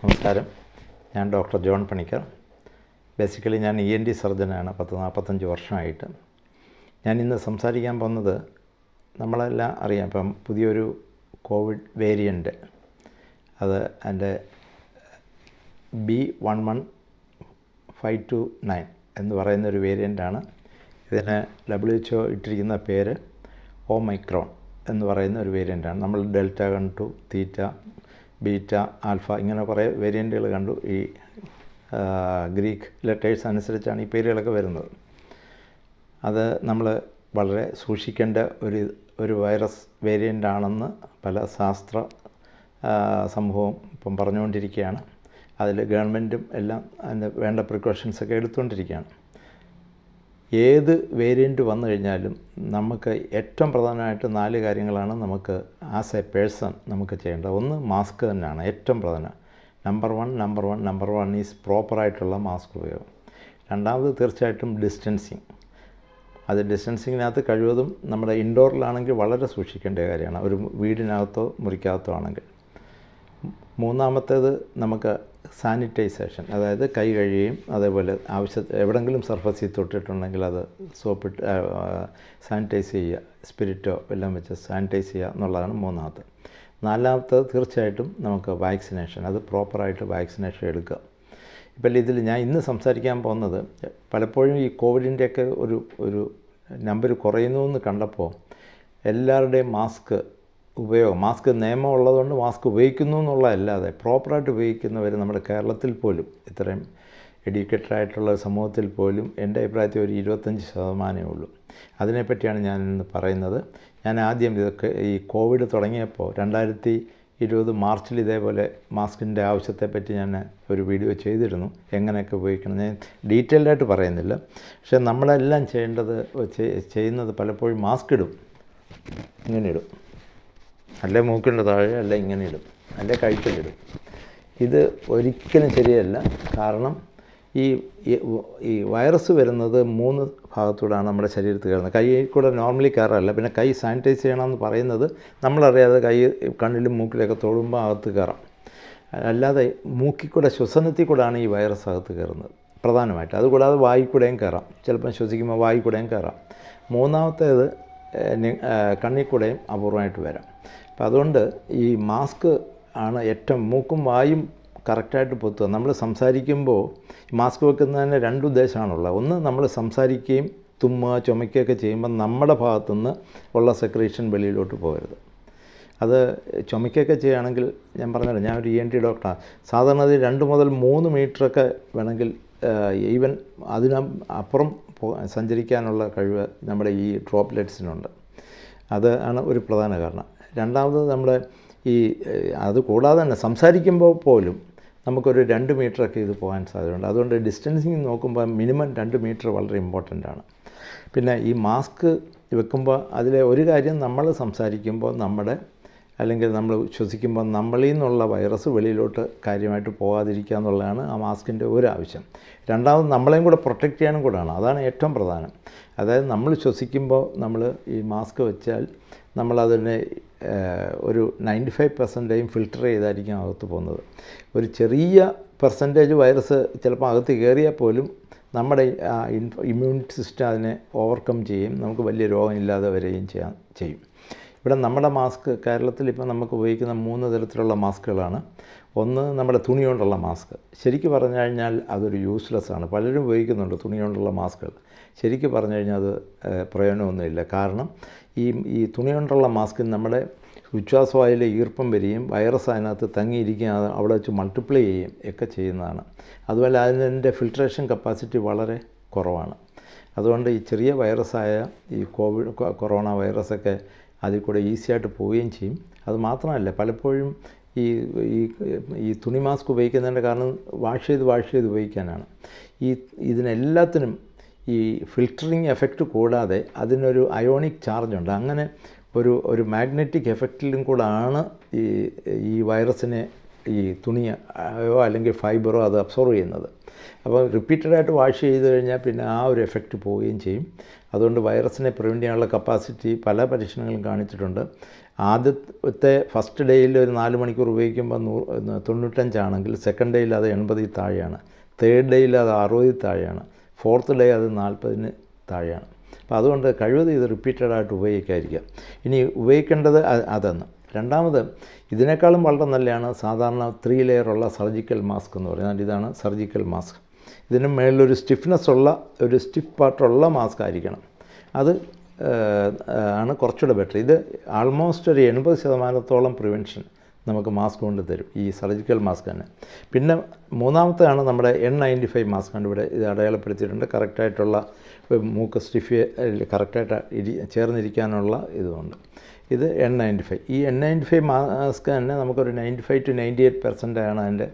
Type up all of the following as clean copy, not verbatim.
നമസ്കാരം. ഞാൻ doctor John Panicker. Basically ഞാൻ ENT സർജനാണ് 45 വർഷമായിട്ട്. ഞാൻ ഇന്ന് സംസാരിക്കാൻ പോകുന്നത് നമ്മളെല്ലാം അറിയാം, ഇപ്പം പുതിയൊരു കോവിഡ് വേരിയൻ്റ്, അത് അതിൻ്റെ B11529 എന്ന് പറയുന്നൊരു വേരിയൻ്റാണ്. ഇതിന് WHO ഇട്ടിരിക്കുന്ന പേര് ഒമൈക്രോൺ എന്ന് പറയുന്ന ഒരു വേരിയൻ്റാണ്. നമ്മൾ ഡെൽറ്റ കണ്ടു, തീറ്റ, ബീറ്റ, ആൽഫ, ഇങ്ങനെ കുറേ വേരിയൻറ്റുകൾ കണ്ടു. ഈ ഗ്രീക്ക് ലെറ്റേഴ്സ് അനുസരിച്ചാണ് ഈ പേരുകളൊക്കെ വരുന്നത്. അത് നമ്മൾ വളരെ സൂക്ഷിക്കേണ്ട ഒരു വൈറസ് വേരിയൻ്റ് ആണെന്ന് പല ശാസ്ത്ര സമൂഹവും ഇപ്പം പറഞ്ഞുകൊണ്ടിരിക്കുകയാണ്. അതിൽ ഗവൺമെൻറ്റും എല്ലാം അതിൻ്റെ വേണ്ട പ്രിക്കോഷൻസൊക്കെ എടുത്തുകൊണ്ടിരിക്കുകയാണ്. ഏത് വേരിയൻ്റ് വന്നു കഴിഞ്ഞാലും നമുക്ക് ഏറ്റവും പ്രധാനമായിട്ട് 4 കാര്യങ്ങളാണ് നമുക്ക് ആസ് എ പേഴ്സൺ നമുക്ക് ചെയ്യേണ്ടത്. ഒന്ന്, മാസ്ക് തന്നെയാണ് ഏറ്റവും പ്രധാനം. നമ്പർ വൺ ഈസ് പ്രോപ്പറായിട്ടുള്ള മാസ്ക് ഉപയോഗം. രണ്ടാമത് തീർച്ചയായിട്ടും ഡിസ്റ്റൻസിങ്. അത് ഡിസ്റ്റൻസിങ്ങിനകത്ത് കഴിവതും നമ്മുടെ ഇൻഡോറിലാണെങ്കിൽ വളരെ സൂക്ഷിക്കേണ്ട കാര്യമാണ്, ഒരു വീടിനകത്തോ മുറിക്കകത്തോ ആണെങ്കിൽ. മൂന്നാമത്തേത് നമുക്ക് സാനിറ്റൈസേഷൻ, അതായത് കൈ കഴുകുകയും അതേപോലെ എവിടെയെങ്കിലും സർഫസിൽ തൊട്ടിട്ടുണ്ടെങ്കിൽ അത് സോപ്പിട്ട് സാനിറ്റൈസ് ചെയ്യുക, സ്പിരിറ്റോ എല്ലാം വെച്ച് സാനിറ്റൈസ് ചെയ്യുക എന്നുള്ളതാണ് മൂന്നാമത്തെ. നാലാമത്തത് തീർച്ചയായിട്ടും നമുക്ക് വാക്സിനേഷൻ, അത് പ്രോപ്പറായിട്ട് വാക്സിനേഷൻ എടുക്കുക. ഇപ്പം ഇതിൽ ഞാൻ ഇന്ന് സംസാരിക്കാൻ പോകുന്നത്, പലപ്പോഴും ഈ കോവിഡിൻ്റെയൊക്കെ ഒരു നമ്പർ കുറയുന്നു എന്ന് കണ്ടപ്പോൾ എല്ലാവരുടെയും മാസ്ക് നിയമം ഉള്ളതുകൊണ്ട് മാസ്ക് ഉപയോഗിക്കുന്നു എന്നുള്ളതല്ലാതെ പ്രോപ്പറായിട്ട് ഉപയോഗിക്കുന്നവർ നമ്മുടെ കേരളത്തിൽ പോലും, ഇത്രയും എഡ്യൂക്കേറ്റഡായിട്ടുള്ള സമൂഹത്തിൽ പോലും എൻ്റെ അഭിപ്രായത്തിൽ ഒരു 25% ഉള്ളൂ. അതിനെപ്പറ്റിയാണ് ഞാൻ ഇന്ന് പറയുന്നത്. ഞാൻ ആദ്യം ഇതൊക്കെ ഈ കോവിഡ് തുടങ്ങിയപ്പോൾ 2020 മാർച്ചിൽ ഇതേപോലെ മാസ്കിൻ്റെ ആവശ്യത്തെപ്പറ്റി ഞാൻ ഒരു വീഡിയോ ചെയ്തിരുന്നു, എങ്ങനെയൊക്കെ ഉപയോഗിക്കണം. ഞാൻ ഡീറ്റെയിൽഡായിട്ട് പറയുന്നില്ല. പക്ഷേ നമ്മളെല്ലാം ചെയ്യുന്നത് പലപ്പോഴും മാസ്ക് ഇടും, ഇങ്ങനെ ഇടും, അല്ലെ മൂക്കിൻ്റെ താഴെ, അല്ലെ ഇങ്ങനെ ഇടും, അല്ലെ കഴുത്തിലിടും. ഇത് ഒരിക്കലും ശരിയല്ല. കാരണം ഈ വൈറസ് വരുന്നത് 3 ഭാഗത്തൂടെയാണ് നമ്മുടെ ശരീരത്തിൽ കയറുന്നത്. കൈ കൂടെ നോർമലി കയറാറില്ല. പിന്നെ കൈ സാനിറ്റൈസ് ചെയ്യണമെന്ന് പറയുന്നത് നമ്മളറിയാതെ കൈ കണ്ണിലും മൂക്കിലൊക്കെ തൊടുമ്പോൾ അകത്ത് കയറാം. അല്ലാതെ മൂക്കിൽ കൂടെ, ശ്വസനത്തിൽ കൂടെയാണ് ഈ വൈറസ് അകത്ത് കയറുന്നത് പ്രധാനമായിട്ട്. അതുകൂടാതെ വായിൽ കൂടെയും കയറാം, ചിലപ്പം ശ്വസിക്കുമ്പോൾ വായിൽ കൂടെയും കയറാം. മൂന്നാമത്തേത് കണ്ണിൽ കൂടെയും അപൂർവമായിട്ട് വരാം. അപ്പം അതുകൊണ്ട് ഈ മാസ്ക് ആണ് ഏറ്റവും, മൂക്കും വായും കറക്റ്റായിട്ട് പൊത്തുക. നമ്മൾ സംസാരിക്കുമ്പോൾ മാസ്ക് വെക്കുന്നതിന് 2 ഉദ്ദേശമാണുള്ളത്. ഒന്ന്, നമ്മൾ സംസാരിക്കുകയും തുമ്മുക, ചുമയ്ക്കുകയൊക്കെ ചെയ്യുമ്പോൾ നമ്മുടെ ഭാഗത്തുനിന്ന് ഉള്ള സെക്രീഷൻ വെളിയിലോട്ട് പോകരുത്. അത് ചുമയ്ക്കുകയൊക്കെ ചെയ്യുകയാണെങ്കിൽ, ഞാൻ പറഞ്ഞല്ലോ, ഞാൻ ഒരു ENT ഡോക്ടറാണ്. സാധാരണ 2 മുതൽ 3 മീറ്ററൊക്കെ വേണമെങ്കിൽ ഈവൻ അതിനപ്പുറം സഞ്ചരിക്കാനുള്ള കഴിവ് നമ്മുടെ ഈ ഡ്രോപ്ലെറ്റ്സിനുണ്ട്. അതാണ് ഒരു പ്രധാന കാരണം. രണ്ടാമത്, നമ്മുടെ അത് കൂടാതെ തന്നെ സംസാരിക്കുമ്പോൾ പോലും നമുക്കൊരു 2 മീറ്ററൊക്കെ ഇത് പോകാൻ സാധ്യതയുണ്ട്. അതുകൊണ്ട് ഡിസ്റ്റൻസിങ് നോക്കുമ്പോൾ മിനിമം 2 മീറ്റർ വളരെ ഇമ്പോർട്ടൻ്റ് ആണ്. പിന്നെ ഈ മാസ്ക് വെക്കുമ്പോൾ അതിലെ ഒരു കാര്യം, നമ്മൾ സംസാരിക്കുമ്പോൾ അല്ലെങ്കിൽ നമ്മൾ ശ്വസിക്കുമ്പോൾ നമ്മളിൽ നിന്നുള്ള വൈറസ് വെളിയിലോട്ട് കാര്യമായിട്ട് പോകാതിരിക്കുക എന്നുള്ളതാണ് ആ മാസ്കിൻ്റെ ഒരു ആവശ്യം. രണ്ടാമത്, നമ്മളെയും കൂടെ പ്രൊട്ടക്റ്റ് ചെയ്യാനും കൂടെയാണ്. അതാണ് ഏറ്റവും പ്രധാനം. അതായത് നമ്മൾ ശ്വസിക്കുമ്പോൾ നമ്മൾ ഈ മാസ്ക് വെച്ചാൽ നമ്മളതിനെ ഒരു 95% ഫിൽട്ടർ ചെയ്തായിരിക്കും അകത്ത് പോകുന്നത്. ഒരു ചെറിയ പെർസെൻറ്റേജ് വൈറസ് ചിലപ്പോൾ അകത്ത് കയറിയാൽ പോലും നമ്മുടെ ഇമ്മ്യൂൺ സിസ്റ്റം അതിനെ ഓവർകം ചെയ്യും, നമുക്ക് വലിയ രോഗമില്ലാതെ വരികയും ചെയ്യും. ഇവിടെ നമ്മുടെ മാസ്ക് കേരളത്തിൽ ഇപ്പം നമുക്ക് ഉപയോഗിക്കുന്ന 3 തരത്തിലുള്ള മാസ്കുകളാണ്. ഒന്ന്, നമ്മുടെ തുണി കൊണ്ടുള്ള മാസ്ക്. ശരിക്കും പറഞ്ഞു കഴിഞ്ഞാൽ അതൊരു യൂസ്ലെസ് ആണ്. പലരും ഉപയോഗിക്കുന്നുണ്ട് തുണി കൊണ്ടുള്ള മാസ്കുകൾ. ശരിക്കും പറഞ്ഞു കഴിഞ്ഞാൽ അത് പ്രയോജനമൊന്നുമില്ല. കാരണം ഈ തുണി കൊണ്ടുള്ള മാസ്കിൽ നമ്മുടെ ഉച്ഛ്വാസവായുവിലെ ഈർപ്പം വരികയും വൈറസ് അതിനകത്ത് തങ്ങിയിരിക്കുകയും അവിടെ വെച്ച് മൾട്ടിപ്ലൈ ചെയ്യുകയും ഒക്കെ ചെയ്യുന്നതാണ്. അതുപോലെ അതിൻ്റെ ഫിൽട്രേഷൻ കപ്പാസിറ്റി വളരെ കുറവാണ്. അതുകൊണ്ട് ഈ ചെറിയ വൈറസായ ഈ കൊറോണ വൈറസൊക്കെ അതിൽ കൂടെ ഈസിയായിട്ട് പോവുകയും ചെയ്യും. അത് മാത്രമല്ല, പലപ്പോഴും ഈ തുണി മാസ്ക് ഉപയോഗിക്കുന്നതിൻ്റെ കാരണം വാഷ് ചെയ്ത് ഉപയോഗിക്കാനാണ്. ഇതിനെല്ലാത്തിനും ഈ ഫിൽറ്ററിങ് എഫക്റ്റ് കൂടാതെ അതിനൊരു അയോണിക് ചാർജുണ്ട്. അങ്ങനെ ഒരു മാഗ്നറ്റിക് എഫക്റ്റിലും കൂടാണ് ഈ വൈറസിനെ ഈ തുണിയോ അല്ലെങ്കിൽ ഫൈബറോ അത് അബ്സോർവ് ചെയ്യുന്നത്. അപ്പോൾ റിപ്പീറ്റഡായിട്ട് വാഷ് ചെയ്ത് കഴിഞ്ഞാൽ പിന്നെ ആ ഒരു എഫക്റ്റ് പോവുകയും ചെയ്യും. അതുകൊണ്ട് വൈറസിനെ പ്രിവെൻറ്റ് ചെയ്യാനുള്ള കപ്പാസിറ്റി പല പരീക്ഷണങ്ങളും കാണിച്ചിട്ടുണ്ട്. ആദ്യത്തെ ഫസ്റ്റ് ഡേയിൽ ഒരു 4 മണിക്കൂർ ഉപയോഗിക്കുമ്പോൾ 95 ആണെങ്കിൽ സെക്കൻഡ് ഡേയിൽ അത് 80 താഴെയാണ്, തേർഡ് ഡേയിൽ അത് 60 താഴെയാണ്, ഫോർത്ത് ഡേ അത് 40 താഴെയാണ്. അപ്പോൾ അതുകൊണ്ട് കഴിവതും ഇത് റിപ്പീറ്റഡായിട്ട് ഉപയോഗിക്കാതിരിക്കുക. ഇനി ഉപയോഗിക്കേണ്ടത് അതെന്ന്. രണ്ടാമത് ഇതിനേക്കാളും വളരെ നല്ലതാണ് സാധാരണ 3 ലെയറുള്ള സർജിക്കൽ മാസ്ക് എന്ന് പറഞ്ഞാൽ. ഇതാണ് സർജിക്കൽ മാസ്ക്. ഇതിന് മേളിലൊരു സ്റ്റിഫ്നെസ് ഉള്ള ഒരു സ്റ്റിഫ് പാർട്ടുള്ള മാസ്ക് ആയിരിക്കണം. അത് ആണ് കുറച്ചുകൂടെ ബെറ്റർ. ഇത് ആൾമോസ്റ്റ് ഒരു 80% പ്രിവെൻഷൻ നമുക്ക് മാസ്ക് കൊണ്ട് തരും, ഈ സർജിക്കൽ മാസ്ക് തന്നെ. പിന്നെ മൂന്നാമത്തെയാണ് നമ്മുടെ N95 മാസ്ക് ആണ്. ഇവിടെ ഇത് അടയാളപ്പെടുത്തിയിട്ടുണ്ട്. കറക്റ്റായിട്ടുള്ള മൂക്ക് സ്റ്റിഫ് കറക്റ്റായിട്ട് ചേർന്നിരിക്കാനുള്ള ഇതുകൊണ്ട് ഇത് N95. ഈ N95 മാസ്ക് തന്നെ നമുക്കൊരു 95 to 98% ആണ് അതിൻ്റെ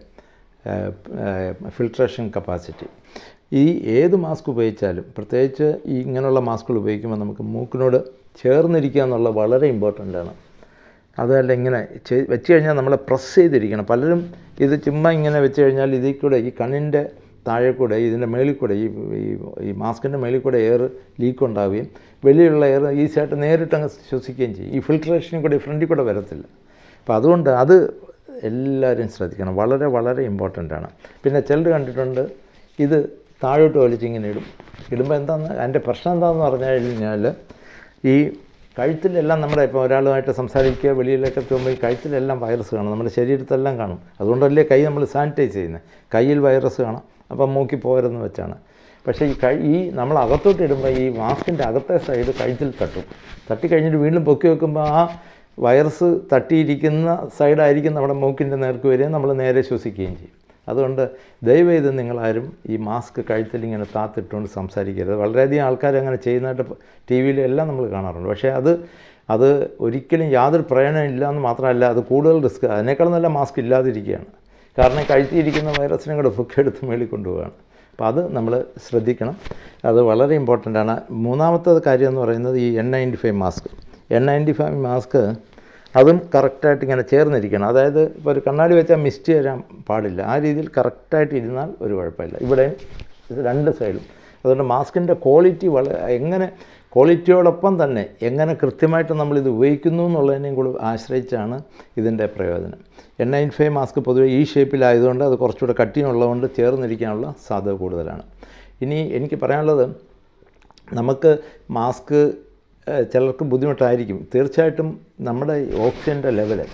ഫിൽട്രേഷൻ കപ്പാസിറ്റി. ഈ ഏത് മാസ്ക് ഉപയോഗിച്ചാലും, പ്രത്യേകിച്ച് ഈ ഇങ്ങനെയുള്ള മാസ്കുകൾ ഉപയോഗിക്കുമ്പോൾ നമുക്ക് മൂക്കിനോട് ചേർന്നിരിക്കുക എന്നുള്ളത് വളരെ ഇമ്പോർട്ടൻ്റ് ആണ്. അതല്ല ഇങ്ങനെ വെച്ച് കഴിഞ്ഞാൽ നമ്മളെ പ്രസ് ചെയ്തിരിക്കണം. പലരും ഇത് ചുമ്മാ ഇങ്ങനെ വെച്ച് കഴിഞ്ഞാൽ ഇതിൽ കൂടെ ഈ കണ്ണിൻ്റെ താഴെ കൂടെ ഇതിൻ്റെ മേളിൽ കൂടെ ഈ മാസ്കിൻ്റെ മേളിൽ കൂടെ എയർ ലീക്ക് ഉണ്ടാവുകയും വെളിയിലുള്ള എയർ ഈസിയായിട്ട് നേരിട്ട് അങ്ങ് ശ്വസിക്കുകയും ചെയ്യും. ഈ ഫിൽട്രേഷനും കൂടെ ഫ്രണ്ടിൽ കൂടെ വരത്തില്ല. അപ്പോൾ അതുകൊണ്ട് അത് എല്ലാവരും ശ്രദ്ധിക്കണം, വളരെ വളരെ ഇമ്പോർട്ടൻ്റ് ആണ്. പിന്നെ ചിലർ കണ്ടിട്ടുണ്ട് ഇത് താഴോട്ട് വലിച്ചിങ്ങനെ ഇടുമ്പോൾ എന്താണെന്ന് അതിൻ്റെ പ്രശ്നം എന്താണെന്ന് പറഞ്ഞു കഴിഞ്ഞാൽ ഈ കഴുത്തിലെല്ലാം നമ്മുടെ ഇപ്പോൾ ഒരാളുമായിട്ട് സംസാരിക്കുക വെളിയിലൊക്കെ പോകുമ്പോൾ ഈ കഴുത്തിലെല്ലാം വൈറസ് കാണും, നമ്മുടെ ശരീരത്തെല്ലാം കാണും. അതുകൊണ്ടല്ലേ കൈ നമ്മൾ സാനിറ്റൈസ് ചെയ്യുന്നത്. കയ്യിൽ വൈറസ് കാണാം, അപ്പം മൂക്കി പോരെന്ന് വെച്ചാണ്. പക്ഷേ ഈ നമ്മൾ അകത്തോട്ട് ഇടുമ്പോൾ ഈ മാസ്കിൻ്റെ അകത്തെ സൈഡ് കഴുത്തിൽ തട്ടിക്കഴിഞ്ഞിട്ട് വീണ്ടും പൊക്കി വെക്കുമ്പോൾ ആ വൈറസ് തട്ടിയിരിക്കുന്ന സൈഡായിരിക്കും നമ്മുടെ മൂക്കിൻ്റെ നേർക്ക് വരികയും നമ്മൾ നേരെ ശ്വസിക്കുകയും ചെയ്യും. അതുകൊണ്ട് ദയവേത് നിങ്ങളാരും ഈ മാസ്ക് കഴുത്തിൽ ഇങ്ങനെ താത്തിട്ടുകൊണ്ട് സംസാരിക്കരുത്. വളരെയധികം ആൾക്കാർ അങ്ങനെ ചെയ്യുന്നതായിട്ട് ടി വിയിലെല്ലാം നമ്മൾ കാണാറുണ്ട്. പക്ഷേ അത് ഒരിക്കലും യാതൊരു പ്രയോജനം ഇല്ല എന്ന് മാത്രമല്ല, അത് കൂടുതൽ റിസ്ക്. അതിനേക്കാളും നല്ല മാസ്ക് ഇല്ലാതിരിക്കുകയാണ്. കാരണം കഴുത്തിയിരിക്കുന്ന വൈറസിനെ കൂടെ പൊക്കെടുത്ത് മേളിൽ കൊണ്ടുപോവുകയാണ്. അപ്പോൾ അത് നമ്മൾ ശ്രദ്ധിക്കണം, അത് വളരെ ഇമ്പോർട്ടൻ്റ് ആണ്. മൂന്നാമത്തെ കാര്യം എന്ന് പറയുന്നത് ഈ N95 മാസ്ക്. N95 മാസ്ക് അതും കറക്റ്റായിട്ട് ഇങ്ങനെ ചേർന്നിരിക്കണം. അതായത് ഇപ്പോൾ ഒരു കണ്ണാടി വെച്ചാൽ മിസ്റ്റ് വരാൻ പാടില്ല. ആ രീതിയിൽ കറക്റ്റായിട്ട് ഇരുന്നാൽ ഒരു കുഴപ്പമില്ല. ഇവിടെ രണ്ട് സൈഡും. അതുകൊണ്ട് മാസ്കിൻ്റെ ക്വാളിറ്റി എങ്ങനെ ക്വാളിറ്റിയോടൊപ്പം തന്നെ എങ്ങനെ കൃത്യമായിട്ട് നമ്മളിത് ഉപയോഗിക്കുന്നു എന്നുള്ളതിനെയും കൂടി ആശ്രയിച്ചാണ് ഇതിൻ്റെ പ്രയോജനം. N95 മാസ്ക് പൊതുവെ ഈ ഷേപ്പിലായതുകൊണ്ട് അത് കുറച്ചുകൂടെ കട്ടിയുള്ളതുകൊണ്ട് ചേർന്നിരിക്കാനുള്ള സാധ്യത കൂടുതലാണ്. ഇനി എനിക്ക് പറയാനുള്ളത്, നമുക്ക് മാസ്ക് ചിലർക്ക് ബുദ്ധിമുട്ടായിരിക്കും. തീർച്ചയായിട്ടും നമ്മുടെ ഓക്സിജൻ്റെ ലെവല്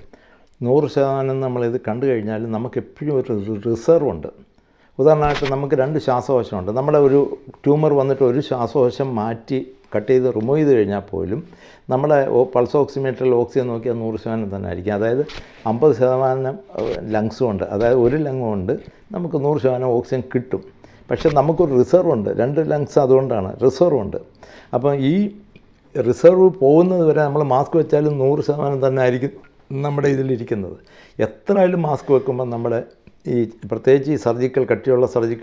100% നമ്മളിത് കണ്ടു കഴിഞ്ഞാൽ നമുക്ക് എപ്പോഴും ഒരു റിസർവ് ഉണ്ട്. ഉദാഹരണമായിട്ട് നമുക്ക് 2 ശ്വാസകോശമുണ്ട്. നമ്മുടെ ഒരു ട്യൂമർ വന്നിട്ട് ഒരു ശ്വാസകോശം മാറ്റി കട്ട് ചെയ്ത് റിമൂവ് ചെയ്ത് കഴിഞ്ഞാൽ പോലും നമ്മുടെ പൾസ് ഓക്സിമീറ്ററിൽ ഓക്സിജൻ നോക്കിയാൽ 100% തന്നെ ആയിരിക്കും. അതായത് 50% ലങ്സും ഉണ്ട്. അതായത് ഒരു ലങ്ങും ഉണ്ട്, നമുക്ക് 100% ഓക്സിജൻ കിട്ടും. പക്ഷേ നമുക്കൊരു റിസർവ് ഉണ്ട്. 2 ലങ്സ് അതുകൊണ്ടാണ് റിസർവ് ഉണ്ട്. അപ്പം ഈ റിസർവ് പോകുന്നത് വരെ നമ്മൾ മാസ്ക് വെച്ചാലും 100% തന്നെ ആയിരിക്കും നമ്മുടെ ഇതിലിരിക്കുന്നത്. എത്രയായാലും മാസ്ക് വെക്കുമ്പോൾ നമ്മുടെ ഈ പ്രത്യേകിച്ച് ഈ സർജിക്കൽ കട്ടിയുള്ള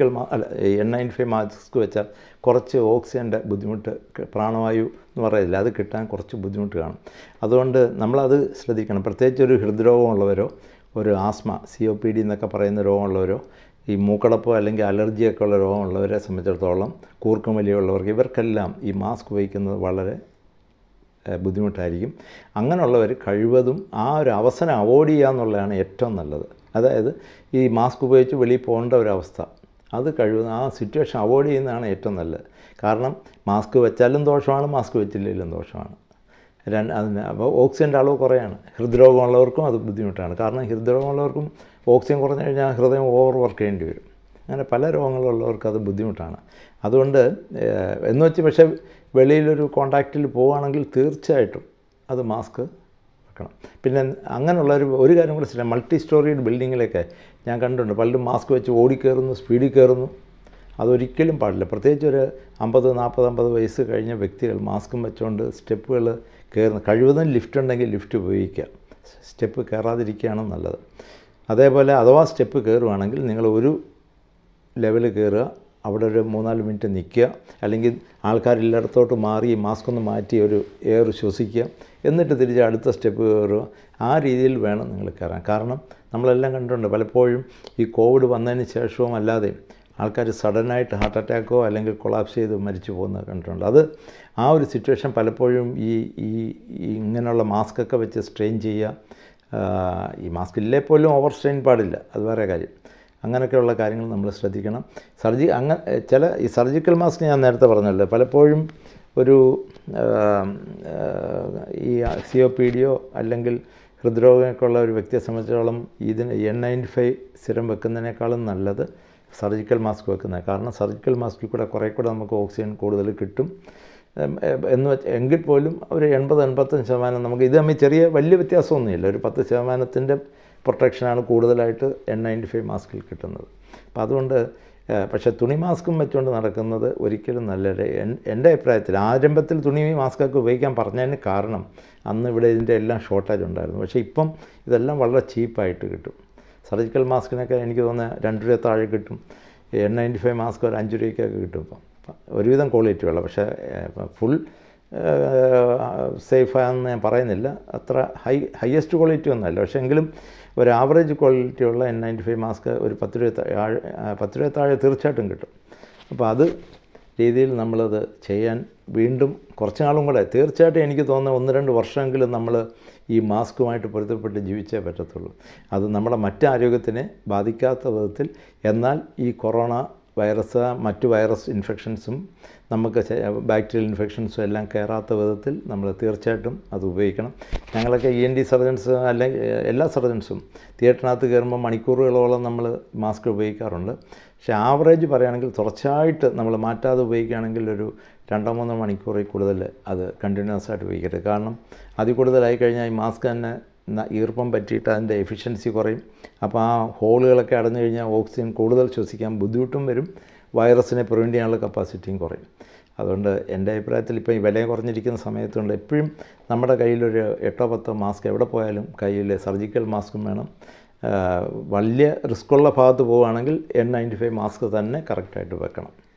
N95 മാസ്ക് വെച്ചാൽ കുറച്ച് ഓക്സിജൻ്റെ ബുദ്ധിമുട്ട്, പ്രാണവായു എന്ന് പറയില്ല, അത് കിട്ടാൻ കുറച്ച് ബുദ്ധിമുട്ട് കാണും. അതുകൊണ്ട് നമ്മളത് ശ്രദ്ധിക്കണം. പ്രത്യേകിച്ച് ഒരു ഹൃദ്രോഗമുള്ളവരോ ഒരു ആസ്മ COPD എന്നൊക്കെ പറയുന്ന രോഗമുള്ളവരോ ഈ മൂക്കടപ്പോ അല്ലെങ്കിൽ അലർജിയൊക്കെ ഉള്ള രോഗമുള്ളവരെ സംബന്ധിച്ചിടത്തോളം, കൂർക്കം വലിയുള്ളവർക്ക്, ഇവർക്കെല്ലാം ഈ മാസ്ക് ഉപയോഗിക്കുന്നത് വളരെ ബുദ്ധിമുട്ടായിരിക്കും. അങ്ങനെയുള്ളവർ കഴിവതും ആ ഒരു അവസരം അവോയ്ഡ് ചെയ്യുക എന്നുള്ളതാണ് ഏറ്റവും നല്ലത്. അതായത് ഈ മാസ്ക് ഉപയോഗിച്ച് വെളിയിൽ പോകേണ്ട ഒരവസ്ഥ, അത് കഴിവതും ആ സിറ്റുവേഷൻ അവോയ്ഡ് ചെയ്യുന്നതാണ് ഏറ്റവും നല്ലത്. കാരണം മാസ്ക് വെച്ചാലും ദോഷമാണ്, മാസ്ക് വെച്ചില്ലെങ്കിലും ദോഷമാണ്. അപ്പോൾ ഓക്സിജൻ്റെ അളവ് കുറയാണ്. ഹൃദ്രോഗമുള്ളവർക്കും അത് ബുദ്ധിമുട്ടാണ്. കാരണം ഹൃദ്രോഗമുള്ളവർക്കും ഓക്സിജൻ കുറഞ്ഞു കഴിഞ്ഞാൽ ഹൃദയം ഓവർ വർക്ക് ചെയ്യേണ്ടി വരും. അങ്ങനെ പല രോഗങ്ങളുള്ളവർക്ക് അത് ബുദ്ധിമുട്ടാണ്. അതുകൊണ്ട് എന്ന് വെച്ച് പക്ഷേ വെളിയിലൊരു കോണ്ടാക്റ്റിൽ പോവുകയാണെങ്കിൽ തീർച്ചയായിട്ടും അത് മാസ്ക് വെക്കണം. പിന്നെ അങ്ങനെയുള്ളൊരു കാര്യം കൂടെ ശ്രദ്ധിക്കണം. മൾട്ടി സ്റ്റോറീഡ് ബിൽഡിങ്ങിലൊക്കെ ഞാൻ കണ്ടിട്ടുണ്ട് പലരും മാസ്ക് വെച്ച് ഓടിക്കയറുന്നു, സ്പീഡിൽ കയറുന്നു. അതൊരിക്കലും പാടില്ല. പ്രത്യേകിച്ച് ഒരു 50 വയസ്സ് കഴിഞ്ഞ വ്യക്തികൾ മാസ്കും വെച്ചുകൊണ്ട് സ്റ്റെപ്പുകൾ കയറുന്നു. കഴിവതും ലിഫ്റ്റ് ഉണ്ടെങ്കിൽ ലിഫ്റ്റ് ഉപയോഗിക്കുക, സ്റ്റെപ്പ് കയറാതിരിക്കുകയാണ് നല്ലത്. അതേപോലെ അഥവാ സ്റ്റെപ്പ് കയറുകയാണെങ്കിൽ നിങ്ങൾ ഒരു ലെവൽ കയറുക, അവിടെ ഒരു 3-4 മിനിറ്റ് നിൽക്കുക, അല്ലെങ്കിൽ ആൾക്കാരില്ലായിടത്തോട്ട് മാറി മാസ്ക് ഒന്ന് മാറ്റി ഒരു എയർ ശ്വസിക്കുക. എന്നിട്ട് തിരിച്ച് അടുത്ത സ്റ്റെപ്പ് കയറുക. ആ രീതിയിൽ വേണം നിങ്ങൾ കയറാൻ. കാരണം നമ്മളെല്ലാം കണ്ടിട്ടുണ്ട് പലപ്പോഴും ഈ കോവിഡ് വന്നതിന് ശേഷവും അല്ലാതെ ആൾക്കാർ സഡനായിട്ട് ഹാർട്ട് അറ്റാക്കോ അല്ലെങ്കിൽ കൊളാപ്സ് ചെയ്ത് മരിച്ചു പോകുന്നത് കണ്ടിട്ടുണ്ട്. അത് ആ ഒരു സിറ്റുവേഷൻ പലപ്പോഴും ഈ ഈ ഇങ്ങനെയുള്ള മാസ്കൊക്കെ വെച്ച് സ്ട്രെയിൻ ചെയ്യുക. ഈ മാസ്ക് ഇല്ലേ പോലും ഓവർ സ്ട്രെയിൻ പാടില്ല, അത് വേറെ കാര്യം. അങ്ങനെയൊക്കെയുള്ള കാര്യങ്ങൾ നമ്മൾ ശ്രദ്ധിക്കണം. ഈ സർജിക്കൽ മാസ്ക് ഞാൻ നേരത്തെ പറഞ്ഞല്ലോ, പലപ്പോഴും ഒരു ഈ COPD അല്ലെങ്കിൽ ഹൃദ്രോഗമൊക്കെ ഉള്ള ഒരു വ്യക്തിയെ സംബന്ധിച്ചിടത്തോളം ഇതിന് N95 സ്ഥിരം വെക്കുന്നതിനേക്കാളും നല്ലത് സർജിക്കൽ മാസ്ക് വെക്കുന്നത്. കാരണം സർജിക്കൽ മാസ്കിൽ കൂടെ കുറേ കൂടെ നമുക്ക് ഓക്സിജൻ കൂടുതൽ കിട്ടും എങ്കിൽ പോലും ഒരു 80-85% നമുക്ക് ഇത് തമ്മിൽ വലിയ വ്യത്യാസമൊന്നുമില്ല. ഒരു 10% പ്രൊട്ടക്ഷനാണ് കൂടുതലായിട്ട് N95 മാസ്കിൽ കിട്ടുന്നത്. അപ്പം അതുകൊണ്ട് പക്ഷേ തുണി മാസ്കും വെച്ചുകൊണ്ട് നടക്കുന്നത് ഒരിക്കലും നല്ലത്. എൻ്റെ അഭിപ്രായത്തിൽ ആരംഭത്തിൽ തുണി മാസ്കൊക്കെ ഉപയോഗിക്കാൻ പറഞ്ഞതിന് കാരണം അന്ന് ഇവിടെ ഇതിൻ്റെ എല്ലാം ഷോർട്ടേജ് ഉണ്ടായിരുന്നു. പക്ഷേ ഇപ്പം ഇതെല്ലാം വളരെ ചീപ്പായിട്ട് കിട്ടും. സർജിക്കൽ മാസ്കിനൊക്കെ എനിക്ക് തോന്നുന്നത് 2 രൂപ താഴെ കിട്ടും. N95 മാസ്ക് ഒരു 5 രൂപയ്ക്കൊക്കെ കിട്ടും. ഇപ്പം ഒരുവിധം ക്വാളിറ്റി ഉള്ള, പക്ഷേ ഫുൾ സേഫാണെന്ന് ഞാൻ പറയുന്നില്ല. അത്ര ഹയസ്റ്റ് ക്വാളിറ്റി ഒന്നുമല്ല, പക്ഷേ എങ്കിലും ഒരു ആവറേജ് ക്വാളിറ്റിയുള്ള N95 മാസ്ക് ഒരു 10 രൂപ താഴെ തീർച്ചയായിട്ടും കിട്ടും. അപ്പോൾ അത് രീതിയിൽ നമ്മളത് ചെയ്യാൻ വീണ്ടും കുറച്ച് നാളും കൂടെ തീർച്ചയായിട്ടും എനിക്ക് തോന്നുന്ന 1-2 വർഷമെങ്കിലും നമ്മൾ ഈ മാസ്കുമായിട്ട് പൊരുത്തപ്പെട്ട് ജീവിച്ചേ പറ്റത്തുള്ളൂ. അത് നമ്മുടെ മറ്റ് ആരോഗ്യത്തിനെ ബാധിക്കാത്ത വിധത്തിൽ, എന്നാൽ ഈ കൊറോണ വൈറസ് മറ്റ് വൈറസ് ഇൻഫെക്ഷൻസും നമുക്ക് ബാക്ടീരിയൽ ഇൻഫെക്ഷൻസും എല്ലാം കയറാത്ത വിധത്തിൽ നമ്മൾ തീർച്ചയായിട്ടും അത് ഉപയോഗിക്കണം. ഞങ്ങളൊക്കെ ENT സർജൻസ് അല്ലെങ്കിൽ എല്ലാ സർജൻസും തിയേറ്ററിനകത്ത് കയറുമ്പോൾ മണിക്കൂറുകളോളം നമ്മൾ മാസ്ക് ഉപയോഗിക്കാറുണ്ട്. പക്ഷേ ആവറേജ് പറയുകയാണെങ്കിൽ തുടർച്ചയായിട്ട് നമ്മൾ മാറ്റാതെ ഉപയോഗിക്കുകയാണെങ്കിൽ ഒരു 2-3 മണിക്കൂറിൽ കൂടുതൽ അത് കണ്ടിന്യൂസ് ആയിട്ട് ഉപയോഗിക്കരുത്. കാരണം അതിൽ കൂടുതലായി കഴിഞ്ഞാൽ ഈ മാസ്ക് തന്നെ ഈർപ്പം പറ്റിയിട്ട് അതിൻ്റെ എഫിഷ്യൻസി കുറയും. അപ്പോൾ ആ ഹോളുകളൊക്കെ അടഞ്ഞു കഴിഞ്ഞാൽ ഓക്സിജൻ കൂടുതൽ ശ്വസിക്കാൻ ബുദ്ധിമുട്ടും വരും, വൈറസിനെ പ്രിവെൻറ്റ് ചെയ്യാനുള്ള കപ്പാസിറ്റിയും കുറയും. അതുകൊണ്ട് എൻ്റെ അഭിപ്രായത്തിൽ ഇപ്പോൾ ഈ വില കുറഞ്ഞിരിക്കുന്ന സമയത്തുകൊണ്ട് എപ്പോഴും നമ്മുടെ കയ്യിലൊരു 8-10 മാസ്ക് എവിടെ പോയാലും കയ്യിൽ സർജിക്കൽ മാസ്കും വേണം. വലിയ റിസ്ക്കുള്ള ഭാഗത്ത് പോവുകയാണെങ്കിൽ N95 മാസ്ക് തന്നെ കറക്റ്റായിട്ട് വെക്കണം.